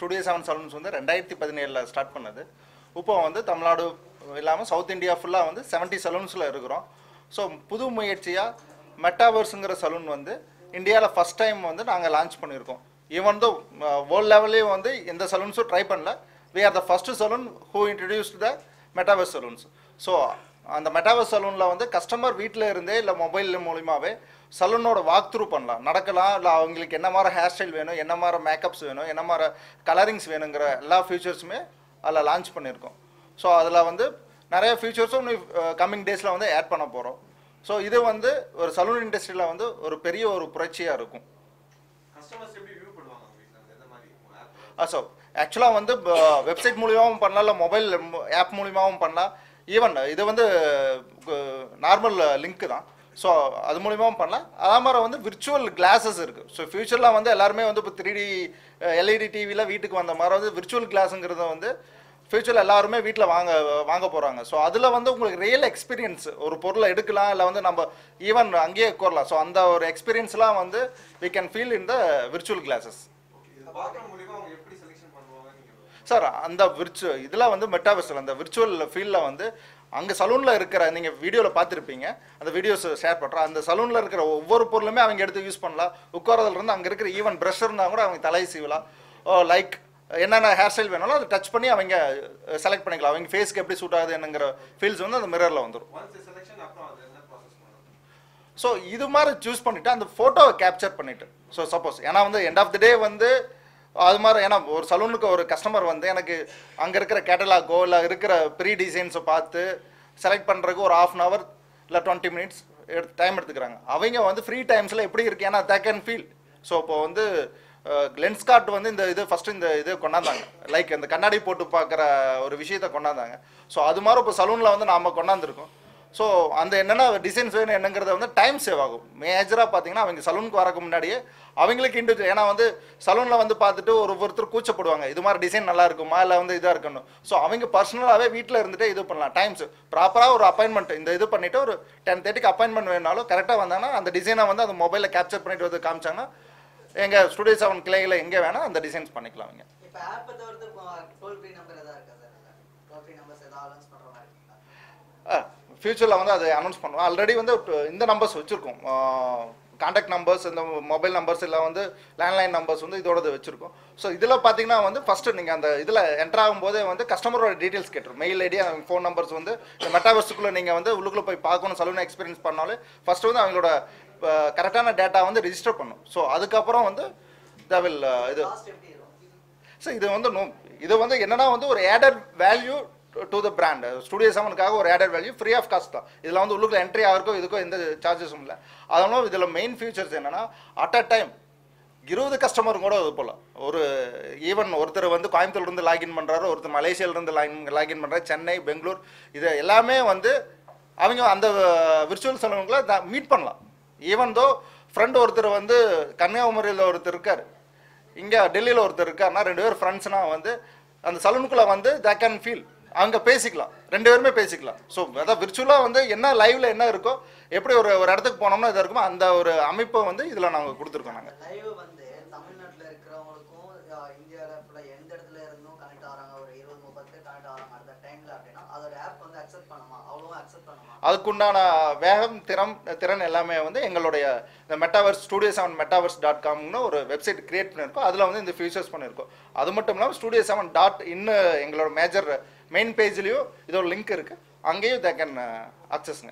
Studio 7 salons வந்து 2017 start பண்ணது. இப்போ வந்து தமிழ்நாடு இல்லாமல் சவுத் இந்தியா ஃபுல்லாக வந்து 70 சலூன்ஸில் இருக்கிறோம். ஸோ புது முயற்சியாக மெட்டாவர்ஸுங்கிற சலூன் வந்து இந்தியாவில் ஃபஸ்ட் டைம் வந்து நாங்கள் லான்ச் பண்ணியிருக்கோம். ஈவன் தோ வேர்ல்டு லெவல்லையும் வந்து எந்த சலூன்ஸும் ட்ரை பண்ணல. We are the first salon who introduced the metaverse salons. So அந்த மெட்டாவர்ஸ் சலூனில் வந்து கஸ்டமர் வீட்டில் இருந்தே இல்லை மொபைல் மூலிமாவே சலூனோட வாக் த்ரூ பண்ணலாம், நடக்கலாம். இல்லை அவங்களுக்கு என்ன மாதிரி ஹேர் ஸ்டைல் வேணும், என்ன மாதிரி மேக்கப்ஸ் வேணும், என்ன மாதிரி கலரிங்ஸ் வேணுங்கிற எல்லா ஃபீச்சர்ஸுமே அதில் லான்ச் பண்ணியிருக்கோம். ஸோ அதில் வந்து நிறைய ஃபீச்சர்ஸும் கம்மிங் டேஸில் வந்து ஆட் பண்ண போகிறோம். ஸோ இது வந்து ஒரு சலூன் இண்டஸ்ட்ரியில் வந்து ஒரு பெரிய ஒரு புரட்சியாக இருக்கும். ஸோ ஆக்சுவலாக வந்து வெப்சைட் மூலியமாகவும் பண்ணலாம், இல்லை மொபைல் ஆப் மூலியமாகவும் பண்ணலாம். ஈவன் இது வந்து நார்மல் லிங்க்கு தான். ஸோ அது மூலியமாகவும் பண்ணலாம். அதே மாதிரி வந்து விர்ச்சுவல் கிளாஸஸ் இருக்குது. ஸோ ஃபியூச்சரில் வந்து எல்லாருமே வந்து இப்போ 3D எல்இடி டிவியில் வீட்டுக்கு வந்த மாதிரி வந்து விர்ச்சுவல் கிளாஸுங்கிறத வந்து ஃபியூச்சரில் எல்லாருமே வீட்டில் வாங்க போகிறாங்க. ஸோ அதில் வந்து உங்களுக்கு ரியல் எக்ஸ்பீரியன்ஸ் ஒரு பொருளை எடுக்கலாம், இல்லை வந்து நம்ம ஈவன் அங்கேயே உட்காரலாம். ஸோ அந்த ஒரு எக்ஸ்பீரியன்ஸ்லாம் வந்து we can feel in the virtual classes. Sir அந்த இதில் வந்து மெட்டாவர்ஸில் அந்த விர்ச்சுவல் ஃபீல்டில் வந்து அங்கே சலூனில் இருக்கிற நீங்கள் வீடியோவில் பார்த்துருப்பீங்க, அந்த வீடியோஸ் ஷேர் பண்ணுறோம். அந்த சலூனில் இருக்கிற ஒவ்வொரு பொருளுமே அவங்க எடுத்து யூஸ் பண்ணலாம். உட்காரதுலேருந்து அங்கே இருக்கிற ஈவன் ப்ரஷ் இருந்தால் கூட அவங்க தலையை சீவலாம். லைக் என்னென்ன ஹேர் ஸ்டைல் வேணாலும் அதை டச் பண்ணி அவங்க செலக்ட் பண்ணிக்கலாம். அவங்க ஃபேஸ்க்கு எப்படி சூட் ஆகுது என்னங்கிற ஃபீல்ஸ் வந்து அந்த மிரரில் வந்துடும். ஸோ இது மாதிரி சூஸ் பண்ணிவிட்டு அந்த ஃபோட்டோவை கேப்சர் பண்ணிவிட்டு, ஸோ சப்போஸ் ஏன்னா வந்து எண்ட் ஆஃப் தி டே வந்து அது மாதிரி, ஏன்னா ஒரு சலூனுக்கு ஒரு கஸ்டமர் வந்து எனக்கு அங்கே இருக்கிற கேட்டலாகோ இல்லை இருக்கிற ப்ரீ டிசைன்ஸை பார்த்து செலக்ட் பண்ணுறதுக்கு ஒரு 1/2 hour இல்லை 20 minutes டைம் எடுத்துக்கிறாங்க. அவங்க வந்து ஃப்ரீ டைம்ஸில் எப்படி இருக்கு, ஏன்னா தே கேன் ஃபீல். ஸோ இப்போ வந்து லென்ஸ் கார்ட் வந்து இந்த ஃபஸ்ட்டு இந்த இது கொண்டாந்தாங்க, லைக் இந்த கண்ணாடி போட்டு பார்க்குற ஒரு விஷயத்தை கொண்டாந்தாங்க. ஸோ அது மாதிரி இப்போ சலூனில் வந்து நாம் கொண்டாந்துருக்கோம். ஸோ அந்த என்னென்ன டிசைன்ஸ் வேணும் என்னங்கிறத வந்து டைம் சேவ் ஆகும். மேஜராக பார்த்தீங்கன்னா அவங்க சலூனுக்கு வரக்கு முன்னாடியே அவங்களுக்கு இண்டிவிஜுவல், ஏன்னா வந்து சலூனில் வந்து பார்த்துட்டு ஒருத்தர் கூச்சப்படுவாங்க, இது மாதிரி டிசைன் நல்லா இருக்குமா இல்லை வந்து இதாக இருக்கணும். ஸோ அவங்க பர்சனலாகவே வீட்டில் இருந்துகிட்டே இது பண்ணலாம். டைம்ஸ் ப்ராப்பராக ஒரு அப்பாயின்மெண்ட் இந்த இது பண்ணிவிட்டு ஒரு 10:30 அப்பாயின்மெண்ட் வேணாலும் கரெக்டாக வந்தாங்கன்னா அந்த டிசைனை வந்து அந்த மொபைலில் கேப்சர் பண்ணிட்டு வந்து காமிச்சாங்கன்னா எங்கள் ஸ்டுடியோ 7 கிளையில் எங்கே வேணால் அந்த டிசைன்ஸ் பண்ணிக்கலாம். அவங்க ஃபியூச்சரில் வந்து அதை அனௌன்ஸ் பண்ணுவோம். ஆல்ரெடி வந்து இந்த நம்பர்ஸ் வச்சுருக்கோம், கான்டாக்ட் நம்பர்ஸ், இந்த மொபைல் நம்பர்ஸ் இல்லை வந்து லேண்ட்லைன் நம்பர்ஸ் வந்து இதோட வச்சுருக்கோம். ஸோ இதில் பார்த்தீங்கன்னா வந்து ஃபஸ்ட்டு நீங்கள் அந்த இதில் என்ட்ரு ஆகும்போதே வந்து கஸ்டமரோட டீட்டெயில்ஸ் கேட்டுரும். மெயில் ஐடி, ஃபோன் நம்பர்ஸ் வந்து இந்த மெட்டாவர்ஸுக்குள்ளே நீங்கள் வந்து உள்ளுக்குள்ளே போய் பார்க்கணும், சலூன் எக்ஸ்பீரியன்ஸ் பண்ணாலே ஃபஸ்ட்டு வந்து அவங்களோட கரெக்டான டேட்டா வந்து ரிஜிஸ்டர் பண்ணும். ஸோ அதுக்கப்புறம் வந்து தவில் இது ஸோ இது வந்து என்னென்னா வந்து ஒரு added value to the brand. Studio 7க்காக ஒரு added value free of cost தான். இதில் வந்து உள்ளுக்குள்ள என்ட்ரி ஆகிறக்கோ இதுக்கோ எந்த சார்ஜஸும் இல்லை. அதனால இதில் மெயின் ஃபீச்சர்ஸ் என்னென்னா அட் அ டைம் 20 கஸ்டமரும் கூட இது போகலாம். ஒரு ஈவன் ஒருத்தர் வந்து கோயம்புத்தூர்லேருந்து லாகின் பண்ணுறாரு, ஒருத்தர் மலேசியாவிலேருந்து லாகின் பண்ணுறாரு, சென்னை, பெங்களூர், இது எல்லாமே வந்து அவங்க அந்த விர்ச்சுவல் சலூனுக்குள்ள மீட் பண்ணலாம். ஈவன் தோ ஃப்ரெண்ட் ஒருத்தர் வந்து கன்னியாகுமரியில் ஒருத்தர் இருக்கார், இங்கே டெல்லியில் ஒருத்தர் இருக்காருன்னா 2 பேர் ஃப்ரெண்ட்ஸ்னால் வந்து அந்த சலூனுக்குள்ளே வந்து தே கேன் ஃபீல், அங்கே பேசிக்கலாம், 2 பேருமே பேசிக்கலாம். ஸோ அதான் விர்ச்சுவலாக வந்து என்ன லைவில் என்ன இருக்கோ, எப்படி ஒரு இடத்துக்கு போனோம்னா இதாக இருக்குமோ அந்த ஒரு அமைப்பை வந்து இதில் நாங்கள் கொடுத்துருக்கோம். நாங்கள் லைவ் வந்து தமிழ்நாட்டில் இருக்கிறவங்களுக்கும் இந்தியாவில் ஃபுல்லாக எந்த இடத்துல இருந்தும் கனெக்ட் ஆகிறாங்க, ஒரு 20-30 கனெக்ட் ஆகிறாங்க அந்த டைமில் அப்படின்னா அதோட ஆப் வந்து அக்செப்ட் பண்ணுமா, அவ்வளோவா அக்செப்ட் பண்ணுமா? அதுக்குண்டான வேகம் திறன் எல்லாமே வந்து எங்களுடைய இந்த மெட்டாவர்ஸ் ஸ்டுடியோ 7 metaverse.comனு ஒரு வெப்சைட் கிரியேட் பண்ணியிருக்கோம். அதில் வந்து இந்த ஃபீச்சர்ஸ் பண்ணியிருக்கோம். அது மட்டும் இல்லாமல் ஸ்டுடியோ 7 எங்களோட மேஜர் மெயின் பேஜ்லேயும் இதோட லிங்க் இருக்குது, அங்கேயும் தே கேன் அக்சஸ்ங்க.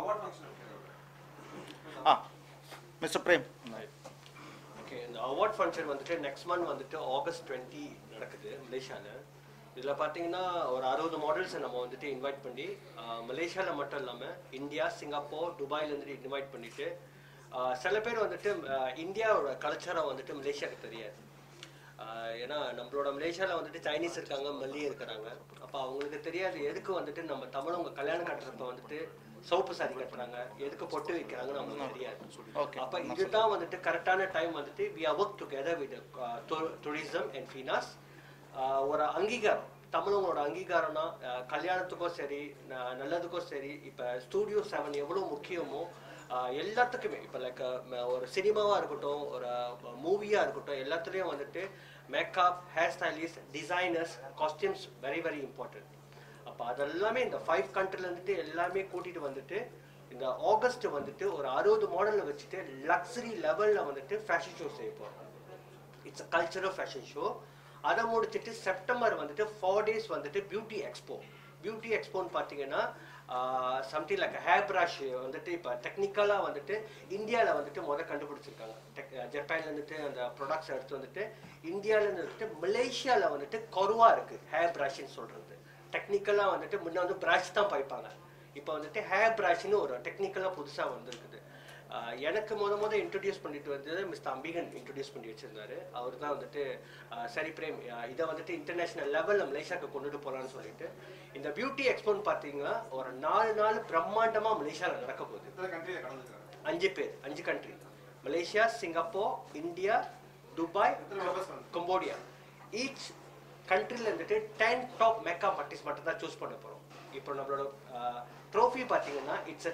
மிஸ்டர் பிரேம், ஓகே, இந்த அவார்ட் ஃபங்க்ஷன் வந்துட்டு நெக்ஸ்ட் மந்த் வந்துட்டு August 20 நடக்குது மலேசியாவில். இதில் பார்த்தீங்கன்னா ஒரு 60 மாடல்ஸை நம்ம வந்துட்டு இன்வைட் பண்ணி மலேசியாவில் மட்டும் இல்லாமல் இந்தியா, சிங்கப்பூர், துபாயிலேருந்து இன்வைட் பண்ணிவிட்டு சில பேர் வந்துட்டு இந்தியாவோட கல்ச்சரை வந்துட்டு மலேசியாவுக்கு தெரியாது. ஏன்னா நம்மளோட மலேசியாவில் வந்துட்டு சைனீஸ் இருக்காங்க, மல்லி இருக்கிறாங்க. அப்போ அவங்களுக்கு தெரியாது எதுக்கு வந்துட்டு நம்ம தமிழவங்க கல்யாணம் கட்டுறப்ப வந்துட்டு சோப்பு சாரி கட்டுறாங்க, எதுக்கு பொட்டு வைக்கிறாங்கன்னு நம்மளுக்கு தெரியாது. அப்போ இதுதான் வந்துட்டு கரெக்டான டைம் வந்துட்டு we are work together with tourism and finance. ஒரு அங்கீகாரம், தமிழவங்களோட அங்கீகாரம்னா கல்யாணத்துக்கும் சரி நல்லதுக்கும் சரி. இப்போ ஸ்டுடியோ 7 எவ்வளோ முக்கியமோ எல்லாத்துக்குமே, இப்போ லைக் ஒரு சினிமாவாக இருக்கட்டும், ஒரு மூவியாக இருக்கட்டும், எல்லாத்துலேயும் வந்துட்டு makeup, hair stylist, designers, costumes very very important. அப்போ அதெல்லாமே இந்த 5 கண்ட்ரில வந்துட்டு எல்லாமே கூட்டிட்டு வந்துட்டு இந்த ஆகஸ்ட் வந்துட்டு ஒரு 60 மாடலில் வச்சுட்டு லக்ஸரி லெவலில் வந்துட்டு ஃபேஷன் ஷோ செய்ய போகிறோம். It's a cultural fashion show. அதை முடிச்சுட்டு செப்டம்பர் வந்துட்டு 4 days வந்துட்டு பியூட்டி எக்ஸ்போ. பியூட்டி எக்ஸ்போன்னு பார்த்தீங்கன்னா சம்திங் லைக் ஹேர் ப்ரஷ் வந்துட்டு இப்போ டெக்னிக்கலாக வந்துட்டு இந்தியாவில் வந்துட்டு கண்டுபிடிச்சிருக்காங்க. ஜப்பான்ல வந்துட்டு அந்த ப்ராடக்ட்ஸ் எடுத்து வந்துட்டு இந்தியாவிலேருந்து வந்துட்டு மலேசியாவில் வந்துட்டு குறைவாக இருக்குது ஹேர் ப்ரஷ்ன்னு சொல்கிறது. டெக்னிக்கலாக வந்துட்டு முன்னே வந்து ப்ரஷ் தான் பைப்பாங்க. இப்போ வந்துட்டு ஹேர் ப்ரஷ்ன்னு ஒரு டெக்னிக்கலாக புதுசாக வந்துருக்குது. எனக்கு இன்ட்ரடியூஸ் பண்ணிட்டு வந்தது மிஸ்டர் அம்பிகன் இன்ட்ரடியூஸ் பண்ணி வச்சிருந்தாரு. அவர் தான் வந்துட்டு சரி பிரேம் இதை வந்துட்டு இன்டர்நேஷனல் லெவலில் மலேசியாவுக்கு கொண்டுட்டு போகலான்னு சொல்லிட்டு இந்த பியூட்டி எக்ஸ்போன்னு பார்த்தீங்கன்னா ஒரு 4 நாள் பிரம்மாண்டமாக மலேசியாவில் நடக்க போகுது. 5 பேர் 5 country: Malaysia, Singapore, India, Dubai, Cambodia. Each கண்ட்ரியில் வந்துட்டு 10 டாப் மேக்கப் ஆர்டிஸ்ட் மட்டும் தான் சூஸ் பண்ண போகிறோம். இப்போ நம்மளோட ட்ரோஃபி பார்த்தீங்கன்னா இட்ஸ்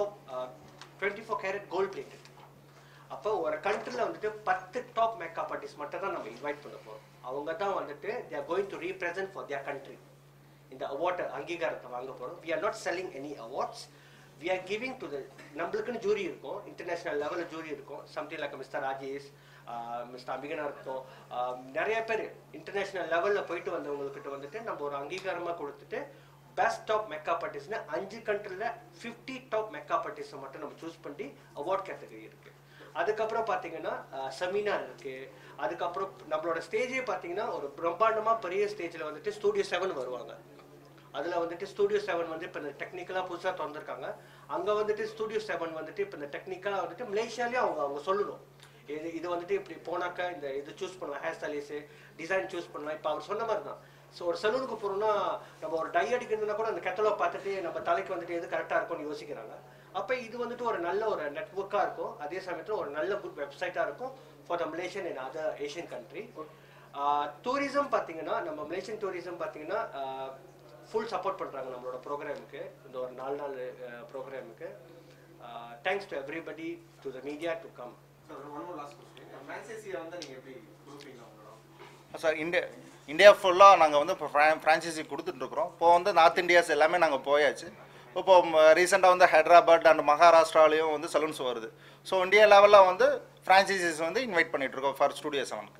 24 கேரட் கோல்ட் பிளேட்டட். அப்போ ஒரு கண்ட்ரியில் வந்துட்டு 10 டாப் மேக்கப் ஆர்டிஸ்ட் மட்டும் தான் நம்ம இன்வைட் பண்ண போகிறோம். அவங்க தான் வந்துட்டு they are going to represent for their country. இந்த அவார்டு அங்கீகாரத்தை வாங்க போகிறோம். we are not selling any awards. we are giving to the நம்மளுக்குன்னு ஜூரி இருக்கும், இன்டர்நேஷனல் லெவலில் ஜூரி இருக்கும். Something like mister Rajesh, mister அம்பிகனாக இருக்கும். நிறைய பேர் இன்டர்நேஷனல் லெவலில் போயிட்டு வந்தவங்கக்கிட்ட வந்துட்டு நம்ம ஒரு அங்கீகாரமாக கொடுத்துட்டு பெஸ்ட் டாப் மேக்கப் ஆர்டிஸ்ட்னா 5 கண்ட்ரியில் 50 டாப் மேக்கப் ஆர்டிஸ்ட்டை மட்டும் நம்ம சூஸ் பண்ணி அவார்ட் கேட்டகரி இருக்குது. அதுக்கப்புறம் பார்த்தீங்கன்னா செமினார் இருக்குது. அதுக்கப்புறம் நம்மளோட ஸ்டேஜே பார்த்தீங்கன்னா ஒரு பிரம்மாண்டமாக பெரிய ஸ்டேஜில் வந்துட்டு ஸ்டூடியோ 7 வருவாங்க. அதில் வந்துட்டு ஸ்டூடியோ 7 வந்து இப்போ இந்த டெக்னிக்கலாக புதுசாக திறந்துருக்காங்க. அங்கே வந்துட்டு ஸ்டூடியோ 7 வந்துட்டு இப்போ இந்த டெக்னிக்கலாக வந்துட்டு மலேசியாலேயும் அவங்க சொல்லணும் இது வந்துட்டு இப்படி போனாக்கா இந்த இது சூஸ் பண்ணலாம், ஹேர் ஸ்டைலிஸு டிசைன் சூஸ் பண்ணலாம். இப்போ அவர் சொன்ன மாதிரி தான். ஸோ ஒரு சலூனுக்கு போகிறோம்னா நம்ம ஒரு டை அடிக்கிறதுனா கூட அந்த கேட்டலாக் பார்த்துட்டு நம்ம தலைக்கு வந்துட்டு எது கரெக்டாக இருக்கும்னு யோசிக்கிறாங்க. அப்போ இது வந்துட்டு ஒரு நல்ல ஒரு நெட்ஒர்க்காக இருக்கும். அதே சமயத்தில் ஒரு நல்ல குட் வெப்சைட்டாக இருக்கும் for the Malaysian and other Asian country. Tourism பார்த்தீங்கன்னா நம்ம மலேசியன் டூரிசம் பார்த்தீங்கன்னா ஃபுல் சப்போர்ட் பண்ணுறாங்க நம்மளோட ப்ரோக்ராமுக்கு, இந்த ஒரு 4 நாள் ப்ரோக்ராமுக்கு. Thanks to everybody, to the media to come. Sir India ஃபுல்லாக நாங்கள் வந்து இப்போ ஃப்ரான்ச்சைசி கொடுத்துட்ருக்குறோம். இப்போ வந்து நார்த் இந்தியாஸ் எல்லாமே நாங்கள் போயாச்சு. இப்போ ரீசெண்டாக வந்து ஹைதராபாத் அண்ட் மகாராஷ்டிராலையும் வந்து சலூன்ஸ் வருது. ஸோ இந்தியா லெவலில் வந்து ஃப்ரான்ச்சைசிஸ் வந்து இன்வைட் பண்ணிகிட்ருக்கோம் ஃபார் ஸ்டூடியோ 7க்கு.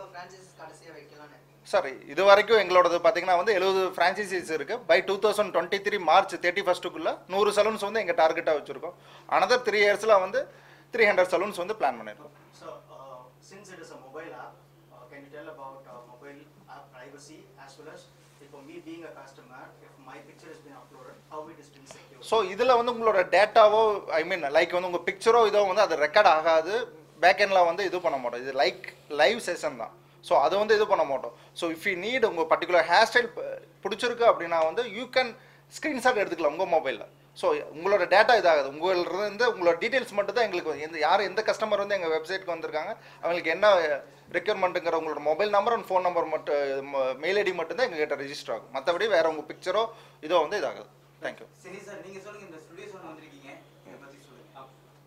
சார் இது வரைக்கும் எங்களோடது பார்த்தீங்கன்னா வந்து 70 ஃப்ரான்ச்சைசிஸ் இருக்குது. பை 2023 மார்ச் 31 100 சலூன்ஸ் வந்து எங்கள் டார்கெட்டாக வச்சுருக்கோம். அனதர் 3 yearsல வந்து 300 சலூன்ஸ் வந்து பிளான் பண்ணியிருக்கோம். Since it is a mobile app, can you tell about mobile app privacy as well as for me being a customer, if my picture has been uploaded, how it is been secured? So இதில் வந்து உங்களோட டேட்டாவோ like வந்து உங்கள் பிக்சரோ இதோ வந்து அது record ஆகாது. பேக்கெண்டில் வந்து இது பண்ண மாட்டோம். இது லைவ் செஷன் தான். ஸோ அதை வந்து இது பண்ண மாட்டோம். ஸோ இஃப் யூ நீட் உங்கள் பர்டிகுலர் ஹேர் ஸ்டைல் பிடிச்சிருக்கு அப்படின்னா வந்து யூ கேன் ஸ்க்ரீன்ஷாட் எடுத்துக்கலாம் உங்கள் மொபைலில். ஸோ உங்களோட டேட்டா இதாகுது. உங்களிருந்து உங்களோட டீட்டெயில்ஸ் மட்டும் தான் எங்களுக்கு எந்த கஸ்டமர் வந்து எங்கள் வெப்சைட்க்கு வந்திருக்காங்க அவங்களுக்கு என்ன ரெக்யர்மெண்ட்டுங்கிற உங்களோட mobile number and phone number மட்டும் மெயில் ஐடி மட்டும் தான் எங்ககிட்ட ரெஜிஸ்டர் ஆகும். மற்றபடி வேற உங்கள் பிக்சரோ இதோ வந்து இதாகுது. தேங்க்யூ. சரி சார், நீங்கள் சொல்லுங்கள், இந்த ஸ்டுடியோ 7 வந்திருக்கீங்க, இதை பற்றி சொல்லுங்கள்.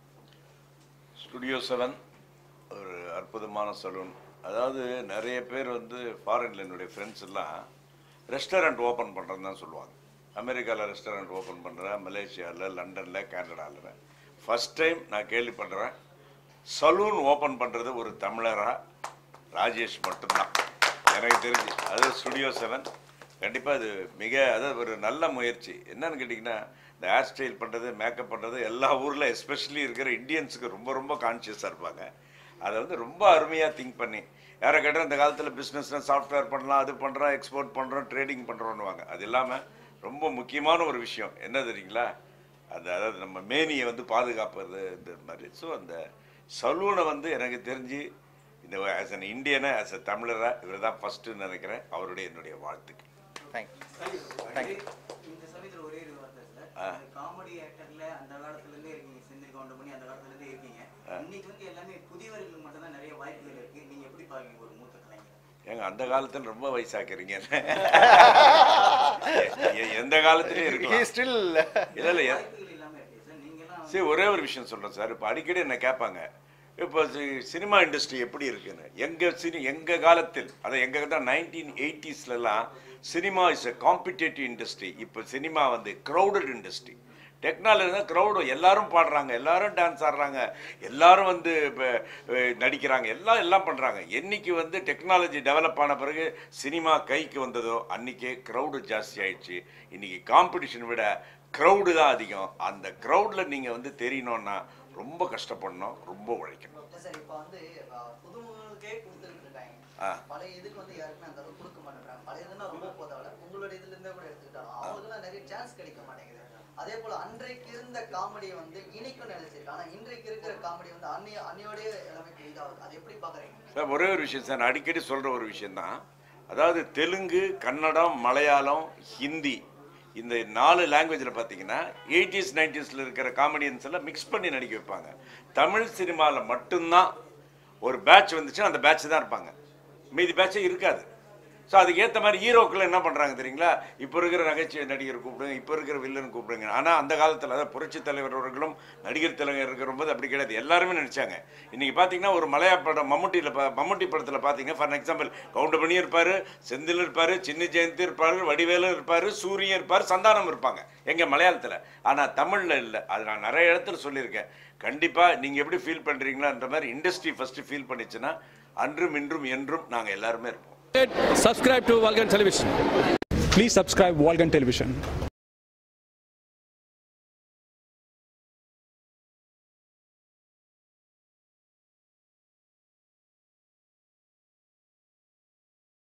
ஸ்டுடியோ 7 ஒரு அற்புதமான சலூன். அதாவது நிறைய பேர் வந்து ஃபாரின்ல என்னுடைய ஃப்ரெண்ட்ஸ் எல்லாம் ரெஸ்டாரண்ட் ஓப்பன் பண்ணுறதுன்னு தான் சொல்லுவாங்க. அமெரிக்காவில் ரெஸ்டாரண்ட் ஓப்பன் பண்ணுறேன், மலேசியாவில், லண்டனில், கனடாவில். ஃபஸ்ட் டைம் நான் கேள்விப்படுறேன் சலூன் ஓப்பன் பண்ணுறது ஒரு தமிழராக ராஜேஷ் மட்டும்தான் எனக்கு தெரிஞ்சு. அது ஸ்டுடியோ 7 கண்டிப்பாக அது அதாவது ஒரு நல்ல முயற்சி. என்னன்னு கேட்டிங்கன்னா இந்த ஹேர் ஸ்டைல் பண்ணுறது, மேக்கப் பண்ணுறது எல்லா ஊரில் எஸ்பெஷலி இருக்கிற இந்தியன்ஸுக்கு ரொம்ப ரொம்ப கான்ஷியஸாக இருப்பாங்க. அதை வந்து ரொம்ப அருமையாக திங்க் பண்ணி யாரை கேட்டால் இந்த காலத்தில் பிஸ்னஸ்னால் சாஃப்ட்வேர் பண்ணலாம், அது பண்ணுறோம், எக்ஸ்போர்ட் பண்ணுறோம், ட்ரேடிங் பண்ணுறோன்னுவாங்க. அது இல்லாமல் ரொம்ப முக்கியமான ஒரு விஷயம் என்ன தெரியுங்களா, அதாவது நம்ம மேனியை வந்து பாதுகாப்பது இந்த மாதிரி. ஸோ அந்த சலூனை வந்து எனக்கு தெரிஞ்சு இந்த ஆஸ் அன் இந்தியனை, ஆஸ் அ தமிழராக இவர் தான் ஃபஸ்ட்டுன்னு நினைக்கிறேன். அவருடைய என்னுடைய வாழ்த்துக்கு. தேங்க்யூ. இந்த சமயத்தில் ஒரே ஒரு வார்த்தை சார், காமெடி ஆக்டர்ல அந்த காலத்துலேருந்தே இருக்கீங்க, செந்தில் கவுண்டர் பண்ணி அந்த காலத்துலேருந்தே இருக்கீங்க. இன்னைக்கு வந்து எல்லாமே புதியவர்களுக்கு மட்டும் தான் நிறைய வாய்ப்புகள் இருக்கு. நீங்க எப்படி பாருங்க ஒரு மூத்த கலைஞர்? ஏங்க அந்த காலத்தில் ரொம்ப வயசாக்குறீங்க. எந்த காலத்துலயும் இருக்கலாம். இல்லை சரி, ஒரே ஒரு விஷயம் சொல்கிறேன் சார். இப்போ அடிக்கடி என்ன கேட்பாங்க, இப்போ சினிமா இண்டஸ்ட்ரி எப்படி இருக்குன்னு எங்கள் காலத்தில் அதை எங்கள் தான் 1980ஸ்லாம் cinema is a competitive industry. இப்போ சினிமா வந்து க்ரௌடட் இண்டஸ்ட்ரி. டெக்னாலஜி தான் க்ரௌடு, எல்லாரும் பாடுறாங்க, எல்லாரும் டான்ஸ் ஆடுறாங்க, எல்லாரும் வந்து நடிக்கிறாங்க, எல்லாம் பண்ணுறாங்க. என்னைக்கு வந்து டெக்னாலஜி டெவலப் ஆன பிறகு சினிமா கைக்கு வந்ததோ அன்றைக்கே க்ரௌடு ஜாஸ்தி ஆயிடுச்சு. இன்றைக்கி காம்படிஷன் விட க்ரௌடு தான் அதிகம். அந்த க்ரௌடில் நீங்கள் வந்து தெரியணுன்னா ரொம்ப கஷ்டப்படணும், ரொம்ப உழைக்கணும். சார் இப்போ வந்து புதுமுகங்களுக்கே கொடுத்துட்டு இருக்காங்க. பழைய இதுக்கு வந்து யாருக்குமே அந்த அளவுக்கு கொடுக்க மாட்டேங்கிறாங்க. பழைய இதுன்னா ரொம்ப போதாவில உங்களுடைய இதுல இருந்தே கூட எடுத்துக்கிட்டாலும் அவங்களுக்குலாம் நிறைய சான்ஸ் கிடைக்க மாட்டேங்குது. அதே போல அன்றைக்கு இருந்த காமெடியை வந்து இணைக்கும் நினைச்சிருக்கு. ஆனா இன்றைக்கு இருக்கிற காமெடி வந்து அன்னையோடைய எல்லாமே இதாகுது. அது எப்படி பாக்குறீங்க சார்? ஒரே ஒரு விஷயம் சார், நான் அடிக்கடி சொல்ற ஒரு விஷயம் தான். அதாவது தெலுங்கு, கன்னடம், மலையாளம், ஹிந்தி இந்த 4 லாங்குவேஜில் பார்த்தீங்கன்னா 80s 90ஸ்ல இருக்கிற காமெடியன்ஸ் எல்லாம் மிக்ஸ் பண்ணி நடிக்க வைப்பாங்க. தமிழ் சினிமாவில் மட்டும்தான் ஒரு பேட்ச் வந்துச்சுன்னா அந்த பேட்ச் தான் இருப்பாங்க, மீதி பேட்சே இருக்காது. ஸோ அதுக்கு ஏற்ற மாதிரி ஹீரோக்கள் என்ன பண்ணுறாங்க தெரியுங்களா? இப்போ இருக்கிற நகைச்சுவை நடிகர் கூப்பிடுங்க, இப்போ இருக்கிற வில்லன் கூப்பிடுங்க. ஆனால் அந்த காலத்தில் அதாவது புரட்சி தலைவர் அவர்களும் நடிகர் தலைவர் இருக்கிறபோது அப்படி கிடையாது, எல்லாருமே நடித்தாங்க. இன்றைக்கி பார்த்தீங்கன்னா ஒரு மலையாள படம் மம்முட்டி படத்தில் பார்த்தீங்கன்னா ஃபார் எக்ஸாம்பிள் கவுண்டமணி இருப்பார், செந்தில் இருப்பார், சின்ன ஜெயந்தி இருப்பார், வடிவேலு இருப்பார், சூரியன் இருப்பார், சந்தானம் இருப்பாங்க எங்கள் மலையாளத்தில். ஆனால் தமிழில் இல்லை. அது நான் நிறைய இடத்துல சொல்லியிருக்கேன். கண்டிப்பாக நீங்கள் எப்படி ஃபீல் பண்ணுறீங்களான்ற மாதிரி இண்டஸ்ட்ரி ஃபஸ்ட்டு ஃபீல் பண்ணிச்சுன்னா அன்றும் இன்றும் என்றும் நாங்கள் எல்லாருமே இருப்போம். Subscribe to Walgan Television. Please subscribe Walgan Television.